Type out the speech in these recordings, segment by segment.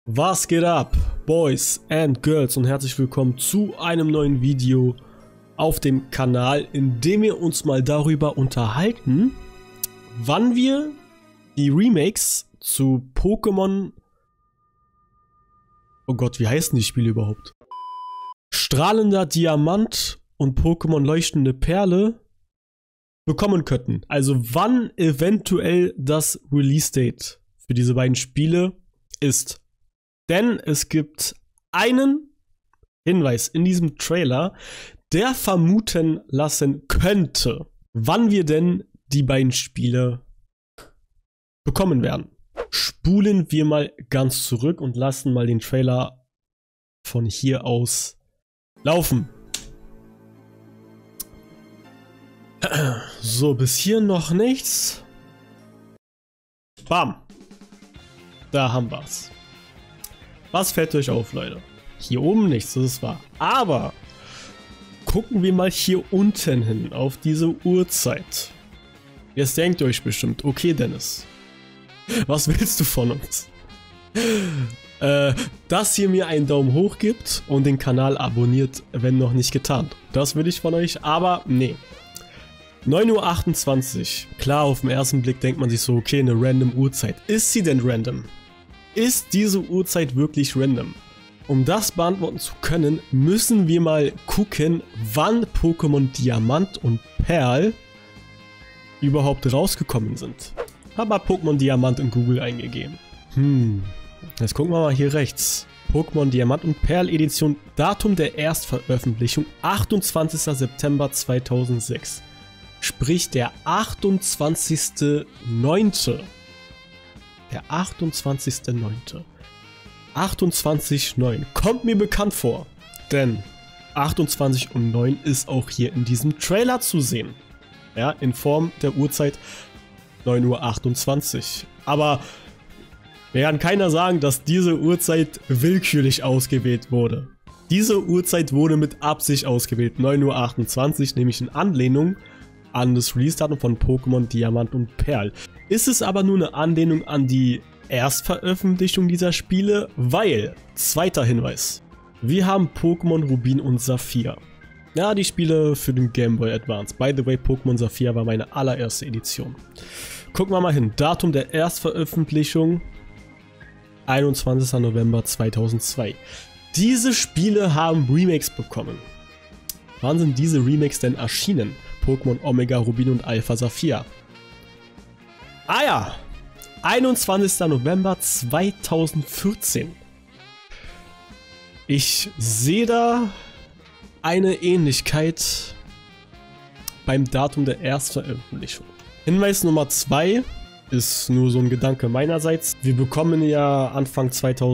Was geht ab, Boys and Girls, und herzlich willkommen zu einem neuen Video auf dem Kanal, in dem wir uns mal darüber unterhalten, wann wir die Remakes zu Pokémon... Oh Gott, wie heißen die Spiele überhaupt? Strahlender Diamant und Pokémon Leuchtende Perle bekommen könnten. Also wann eventuell das Release-Date für diese beiden Spiele ist. Denn es gibt einen Hinweis in diesem Trailer, der vermuten lassen könnte, wann wir denn die beiden Spiele bekommen werden. Spulen wir mal ganz zurück und lassen mal den Trailer von hier aus laufen. So, bis hier noch nichts. Bam. Da haben wir's. Was fällt euch auf, Leute? Hier oben nichts, das ist wahr. Aber gucken wir mal hier unten hin auf diese Uhrzeit. Jetzt denkt ihr euch bestimmt, okay Dennis, was willst du von uns? Dass ihr mir einen Daumen hoch gibt und den Kanal abonniert, wenn noch nicht getan. Das will ich von euch, aber nee. 9:28 Uhr. Klar, auf den ersten Blick denkt man sich so, okay, eine random Uhrzeit. Ist sie denn random? Ist diese Uhrzeit wirklich random? Um das beantworten zu können, müssen wir mal gucken, wann Pokémon Diamant und Perl überhaupt rausgekommen sind. Habe mal Pokémon Diamant in Google eingegeben. Jetzt gucken wir mal hier rechts. Pokémon Diamant und Perl Edition, Datum der Erstveröffentlichung 28. September 2006. Sprich der 28.09. Der 28.09. 28.09. Kommt mir bekannt vor. Denn 28 und 9 ist auch hier in diesem Trailer zu sehen. Ja, in Form der Uhrzeit 9:28 Uhr. Aber mir kann keiner sagen, dass diese Uhrzeit willkürlich ausgewählt wurde. Diese Uhrzeit wurde mit Absicht ausgewählt. 9:28 Uhr, nämlich in Anlehnung an das Release-Datum von Pokémon Diamant und Perl. Ist es aber nur eine Anlehnung an die Erstveröffentlichung dieser Spiele, weil, zweiter Hinweis, wir haben Pokémon Rubin und Saphir. Ja, die Spiele für den Game Boy Advance. By the way, Pokémon Saphir war meine allererste Edition. Gucken wir mal hin. Datum der Erstveröffentlichung 21. November 2002. Diese Spiele haben Remakes bekommen. Wann sind diese Remakes denn erschienen? Pokémon Omega Rubin und Alpha Saphir. Ah ja, 21. November 2014. Ich sehe da eine Ähnlichkeit beim Datum der Erstveröffentlichung. Hinweis Nummer 2 ist nur so ein Gedanke meinerseits. Wir bekommen ja Anfang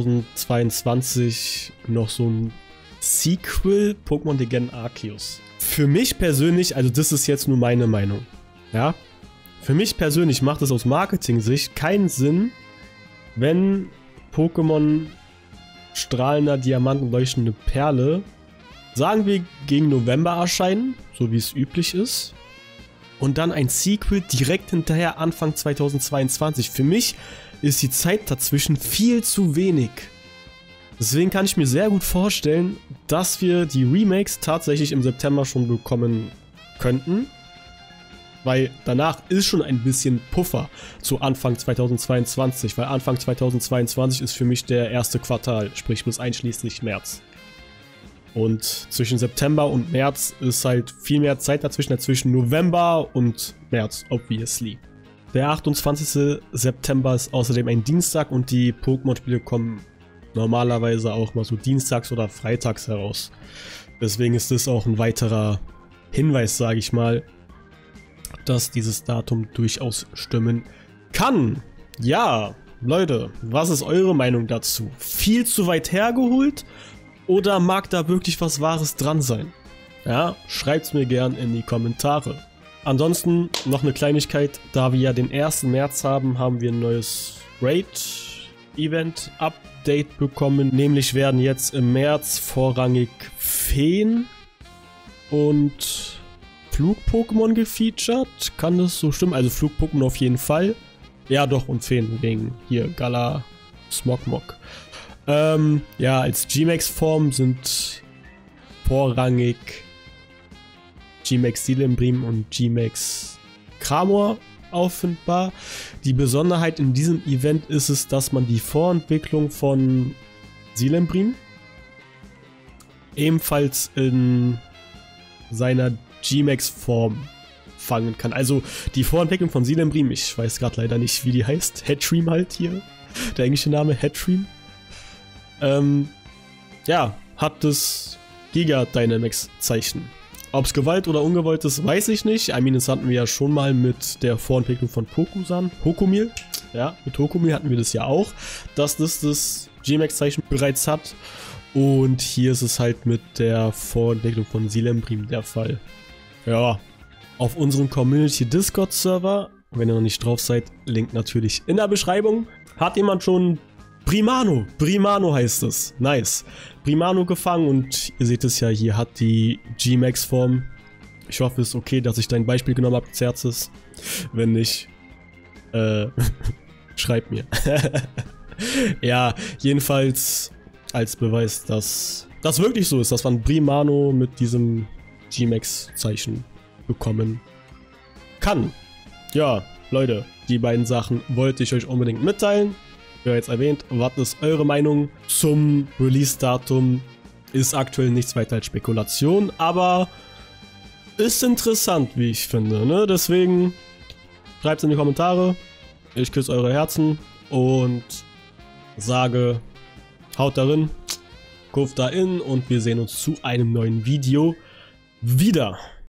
2022 noch so ein Sequel, Pokémon Legenden Arceus. Für mich persönlich, also das ist jetzt nur meine Meinung, ja, für mich persönlich macht es aus Marketing-Sicht keinen Sinn, wenn Pokémon Strahlender Diamant und Leuchtende Perle, sagen wir, gegen November erscheinen, so wie es üblich ist, und dann ein Sequel direkt hinterher Anfang 2022. Für mich ist die Zeit dazwischen viel zu wenig. Deswegen kann ich mir sehr gut vorstellen, dass wir die Remakes tatsächlich im September schon bekommen könnten. Weil danach ist schon ein bisschen Puffer zu Anfang 2022. Weil Anfang 2022 ist für mich der erste Quartal, sprich bis einschließlich März. Und zwischen September und März ist halt viel mehr Zeit dazwischen November und März, obviously. Der 28. September ist außerdem ein Dienstag und die Pokémon-Spiele kommen normalerweise auch mal so dienstags oder freitags heraus. Deswegen ist das auch ein weiterer Hinweis, sage ich mal, dass dieses Datum durchaus stimmen kann. Ja, Leute, was ist eure Meinung dazu? Viel zu weit hergeholt oder mag da wirklich was Wahres dran sein? Ja, schreibt's mir gern in die Kommentare. Ansonsten noch eine Kleinigkeit, da wir ja den 1. März haben, haben wir ein neues Raid-Event-Update bekommen. Nämlich werden jetzt im März vorrangig Feen und Flug-Pokémon gefeatured. Kann das so stimmen? Also Flug-Pokémon auf jeden Fall. Ja doch, und Feen wegen hier Gala, Smogmog. Ja, als G-Max-Form sind vorrangig G-Max Silembrim und G-Max Cramor auffindbar. Die Besonderheit in diesem Event ist es, dass man die Vorentwicklung von Silembrim ebenfalls in seiner G-Max-Form fangen kann. Also die Vorentwicklung von Silembrim, ich weiß gerade leider nicht, wie die heißt. Hatchream halt hier. Der englische Name Hatchream. Ja, hat das Giga-Dynamax-Zeichen. Ob es gewollt oder ungewollt ist, weiß ich nicht. I mean, das hatten wir ja schon mal mit der Vorentwicklung von Pokusan. Hokomil. Ja, mit Hokomil hatten wir das ja auch, dass das G-Max-Zeichen bereits hat. Und hier ist es halt mit der Vorentwicklung von Silembrim der Fall. Ja, auf unserem Community-Discord-Server, wenn ihr noch nicht drauf seid, Link natürlich in der Beschreibung. Hat jemand schon Brimano heißt es. Nice. Brimano gefangen und ihr seht es ja, hier hat die G-Max-Form. Ich hoffe, es ist okay, dass ich dein Beispiel genommen habe, Xerxes. Wenn nicht, schreibt mir. Ja, jedenfalls als Beweis, dass das wirklich so ist, dass man Brimano mit diesem G-Max-Zeichen bekommen kann. Ja, Leute, die beiden Sachen wollte ich euch unbedingt mitteilen. Wie jetzt erwähnt, was ist eure Meinung zum Release-Datum? Ist aktuell nichts weiter als Spekulation, aber ist interessant, wie ich finde. Ne? Deswegen schreibt es in die Kommentare. Ich küsse eure Herzen und sage, haut darin, kauft da in und wir sehen uns zu einem neuen Video wieder.